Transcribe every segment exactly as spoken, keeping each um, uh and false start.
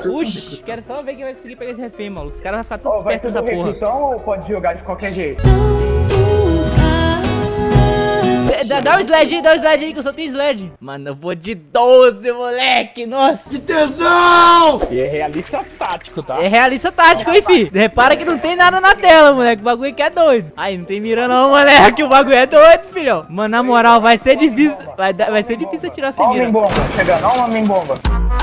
Uxi, quero só ver quem vai conseguir pegar esse refém, maluco. Os caras vão ficar todos Oh, vai espertos tudo nessa porra. recrução ou pode jogar de qualquer jeito? Dá, dá um sled aí, dá um sled aí que eu só tenho sled. Mano, eu vou de doze, moleque. Nossa. Que tesão! E é realista tático, tá? É realista tático, hein, fi? Repara que não tem nada na tela, moleque. O bagulho aqui é doido. Aí, não tem mira não, moleque. O bagulho é doido, filhão. Mano, na moral, vai ser difícil. Vai, dar- vai ser difícil atirar sem Ó, uma mira. bomba chegando, ó, uma main bomba.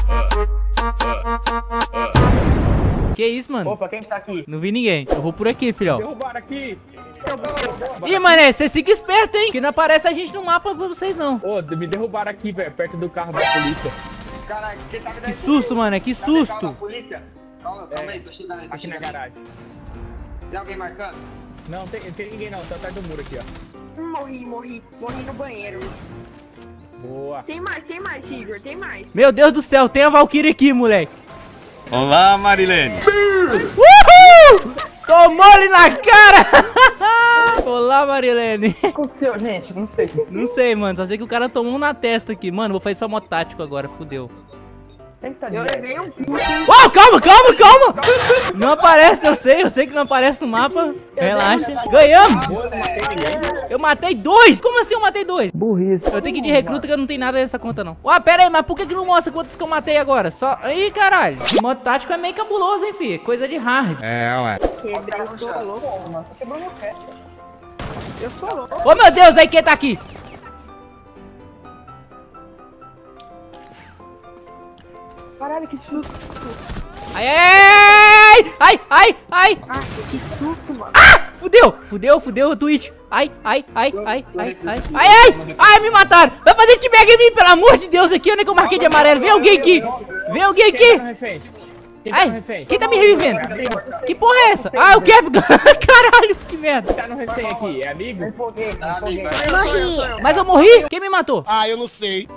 Que isso, mano? Opa, quem tá aqui? Não vi ninguém. Eu vou por aqui, filhão. Derrubaram aqui. Ih, mané, você fica esperto, hein? Que não aparece a gente no mapa pra vocês, não. Ô, me derrubaram aqui, velho, perto do carro da polícia. Caralho, quem tá Que susto, mano. Que susto. Polícia? Calma, calma aí, tô chegando aí. tô Aqui na chegando aí. garagem. Tem alguém marcando? Não, tem, tem ninguém não, tá atrás do muro aqui, ó. Morri, morri, morri no banheiro. Boa. Tem mais, tem mais, Igor, tem mais. Meu Deus do céu, tem a Valkyrie aqui, moleque. Olá, Marilene. Uhul! Tomou ele na cara! Olá, Marilene. O que aconteceu, gente? Não sei. Não sei, mano. Só sei que o cara tomou um na testa aqui. Mano, vou fazer só modo tático agora. Fudeu. Quem tá Eu de levei um Oh, calma, calma, calma! Não aparece, eu sei. Eu sei que não aparece no mapa. Relaxa. Ganhamos! Eu matei dois! Como assim eu matei dois? burrice. Eu tenho que ir de recruta que eu não tenho nada nessa conta, não. Ué, pera aí, mas por que que não mostra quantos que eu matei agora? Só... Ih, caralho. O modo tático é meio cabuloso, hein, fi? Coisa de hard. É, ué. quebrei, eu sou louco. Mano, você quebrou meu pé. Eu sou louco. Ô, meu Deus, aí quem tá aqui? Caralho, que susto. Ai, ai, ai, ai, ai. Ah, que susto, mano. Ah! Fudeu, fudeu, fudeu o Twitch. Ai, ai, ai, ai, ai, ai, ai, ai, ai, me mataram. Vai fazer teabag em mim, pelo amor de Deus, aqui, onde é que eu marquei de amarelo? Vem alguém aqui, vem alguém aqui. Ai, quem tá me revivendo? Que porra é essa? Ah, o Cap. Caralho, que merda. Tá no refém aqui, é amigo? Empolguei, empolguei. Morri. Mas eu morri? Quem me matou? Ah, eu não sei.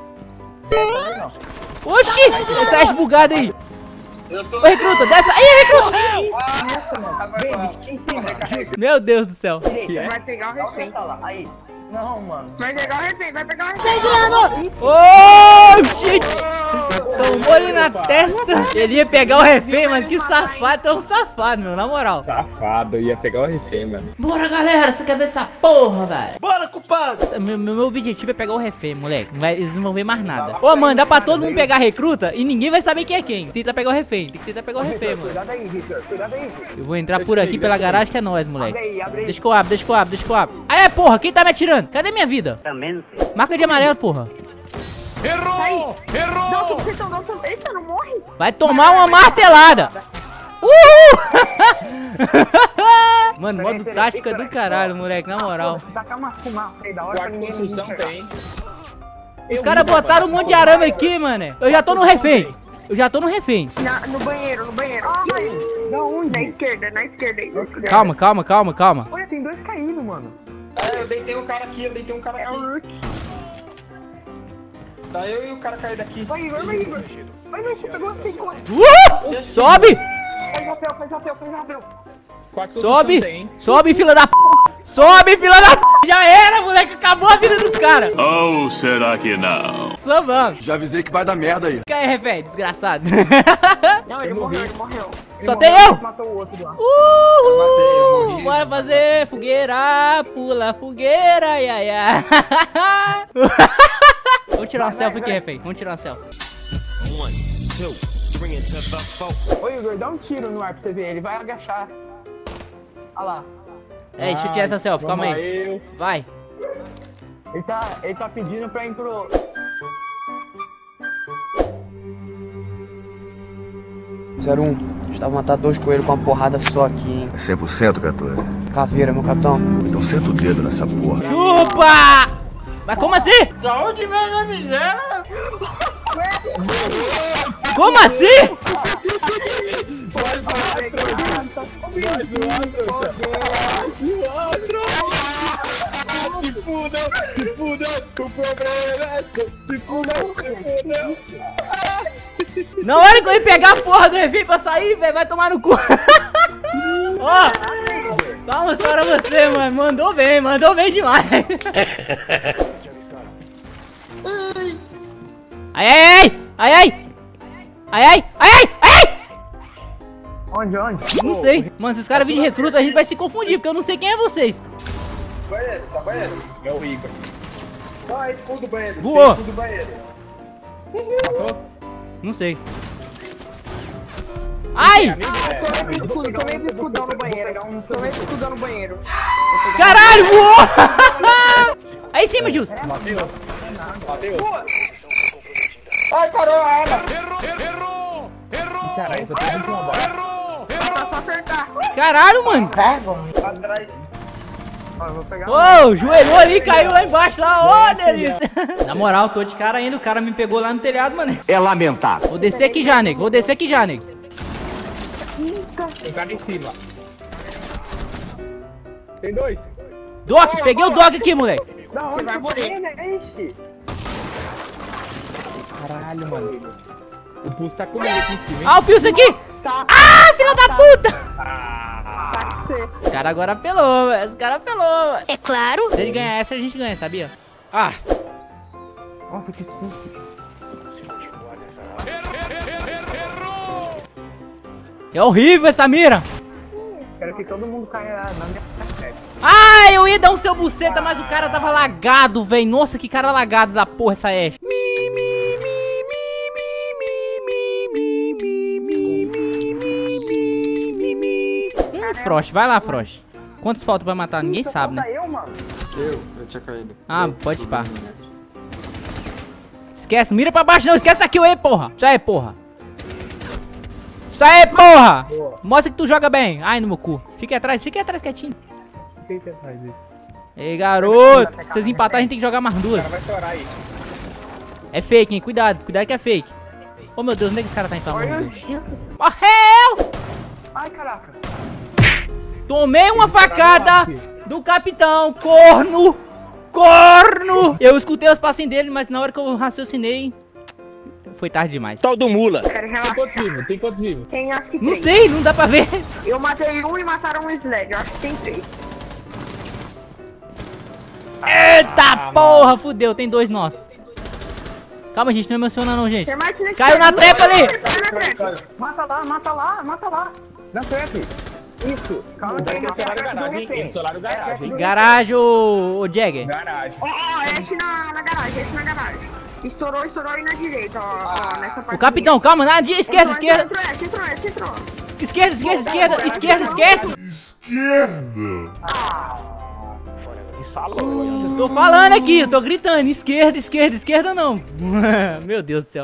Oxi, esse acho bugado aí. Eu tô. Ô, recruta, desce. Aí, recruta. Baby, em cima. Meu Deus do céu. Vai pegar o refém. Aí. Não, mano. Vai pegar o refém, vai pegar o refém. Oh, shit. Tomou ele na testa. Ele ia pegar o refém, mano. Que safado. É um safado, meu, na moral. Safado, ia pegar o refém, mano. Bora, galera. Você quer ver essa porra, velho? Bora, culpado. Meu, meu, meu objetivo é pegar o refém, moleque. Não vai, eles não vão ver mais nada. Ô, mano, dá pra todo mundo pegar a recruta e ninguém vai saber quem é quem. Tenta pegar o refém. Tem que tentar pegar o refém, mano. Cuidado aí, Victor. Cuidado aí. Eu vou entrar por aqui pela garagem que é nós, moleque. Abre aí, abre aí. Deixa que eu abro, deixa que eu abro, deixa que eu abro. Aí, porra, quem tá me atirando? Cadê minha vida? Também não sei. Marca de amarelo, porra. Errou! Dá um Errou! sucessão, dá um sucessão. Eita, não morre. Vai tomar uma martelada. Uhul! Mano, modo tático é do caralho, moleque, na moral. Tacar uma fumaça aí da hora pra Quarto ninguém me construção enxergar. tem. Os caras botaram um monte de arame aqui, mano. Eu já tô no refém. Eu já tô no refém. Na, no banheiro, no banheiro. Da onde? Na esquerda, na esquerda aí. Calma, calma, calma, calma. Olha, tem dois caindo, mano. É, eu deitei um cara aqui, eu deitei um cara É o aqui. Rook. Tá eu e o cara caído aqui. Vai, Igor, vai, Igor. Vai, vai, você pegou assim, corre. Uh! Sobe! Faz rapel, faz rapel, faz rapel. Quarto construção Sobe! tem. Sobe, fila da p! Sobe, fila da p! Já era, moleque! Acabou a vida dos caras! Ou será que não? Só vamos! Já avisei que vai dar merda aí. Fica aí, refém, desgraçado! Não, ele Eu morreu, morri. ele morreu. Só Ele tem morreu, eu? Matou o outro lá. Uhul! Bora fazer fogueira, pula fogueira, ai, ai, ai. Vamos tirar uma selfie aqui, refém. Vamos tirar uma selfie. Ô, Igor, dá um tiro no ar pra você ver. Ele vai agachar. Olha lá. É, deixa eu tirar essa selfie, calma Vamos aí. eu. Vai. Ele tá, ele tá pedindo pra ir pro... zero um, estava matando dois coelhos com uma porrada só aqui, hein? cem por cento, Gator. Caveira, meu capitão. Então senta o dedo nessa porra. Chupa! Mas como assim? Da onde vem a miséria? Como assim? Se fuda, se fuda, o problema é se fuda, se fuda. Na hora que eu ia pegar a porra do refém pra sair, velho, vai tomar no cu. Ó, palmas para você, mano. Mandou bem, mandou bem demais. Ai, ai, ai, ai, ai, ai, ai, ai, ai, ai. Onde, onde? Não sei. Mano, se os caras virem de recruta, a gente vai se confundir, porque eu não sei quem é vocês. Banheiro, tá banheiro. É o Igor. Vai, escudo do banheiro. Voou. Escudo do banheiro. Matou? Não sei. Ai! Escudo, tomei esse escudão no banheiro. Tomei esse escudão no banheiro. Caralho, voou! Aí em cima, Gils. Bateu. Bateu. Ai, caramba, ela. Caralho, eu tô tendo uma bola. Tá só acertar. Caralho, mano. Atrás. Ó, eu vou pegar. Ô, joelhou ali, caiu lá embaixo, lá, ô, delícia. Na moral, tô de cara ainda, o cara me pegou lá no telhado, mano. É lamentável. Vou descer aqui já, nego, vou descer aqui já, nego. Tem cara em cima. Tem dois. Doc, peguei o Doc aqui, moleque. Da onde vai morrer. né? Ixi. Caralho, mano. O pulso tá comigo aqui em cima, hein? Ah, o Pilsen aqui. Tá. Ah, filha da puta. Ah, Tá que ser. Os caras agora apelou, velho, os caras apelou. É claro. Se ele ganhar essa, a gente ganha, sabia? Ah, Nossa, que susto. É horrível essa mira. Quero que todo mundo caia na minha frente. Ah, eu ia dar um seu buceta, mas o cara tava lagado, velho. Nossa, que cara lagado da porra essa Ashe. Hum, Frost, vai lá, Frost. Quantos faltam pra matar? Ninguém sabe, né? eu, mano. eu, eu tinha caído. Ah, pode pá. Esquece, mira pra baixo não, esquece essa kill aí, porra. Isso aí, porra. Isso aí, porra. Mostra que tu joga bem. Ai, no meu cu. Fica atrás, fica atrás quietinho. Fica atrás disso. Ei, garoto. Se vocês empatarem, a gente tem que jogar mais duas. O cara vai chorar aí. É fake, hein? Cuidado, cuidado que é fake. Oh, meu Deus, onde é que esse cara tá então? Olha o Chico. Morreu! Ai, caraca. Tomei uma facada do capitão. Corno! Corno! Eu escutei os passinhos dele, mas na hora que eu raciocinei, foi tarde demais. tal do mula. Quero Tem relaxar. quantos vivos? Tem quantos vivos? Tem acho que Não três. sei, não dá pra ver. Eu matei um e mataram um Slag. Eu acho que tem três. Eita porra, fudeu, tem dois nossos. Calma, gente, não emociona não, gente. Tem mais nesse Caiu na trap. trepa ali. Caiu na trepa. Mata lá, mata lá, mata lá. Na frente. Isso. Calma Daí aí, tem o solar garagem, hein? Tem solar garagem, hein? Garagem, ô, ô Jagger. Garagem. Ó, ó, esse na, na garagem, esse na garagem. Estourou, estourou aí na direita, ó, ó, nessa parte. O capitão, calma, na di- esquerda, esquerda. Entrou essa, entrou essa, entrou. Esquerda, esquerda, esquerda, esquerda, esquerda. Eu tô falando aqui, eu tô gritando. Esquerda, esquerda, esquerda não. Meu Deus do céu.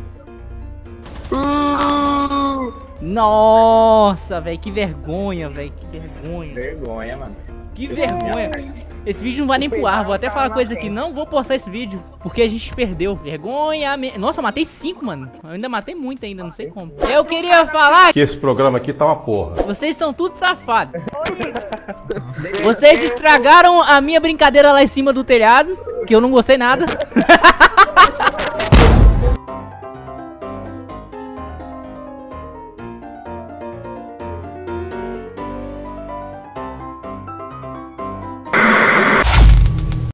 Nossa, velho, que vergonha, velho, que vergonha. Vergonha, mano. Que vergonha. Esse vídeo não vai nem pro ar, vou até falar coisa aqui. Não vou postar esse vídeo, porque a gente perdeu. Vergonha. Me... Nossa, eu matei cinco, mano. Eu ainda matei muito ainda, não sei como. Eu queria falar Que esse programa aqui tá uma porra. vocês são tudo safados. Vocês estragaram a minha brincadeira lá em cima do telhado, que eu não gostei nada.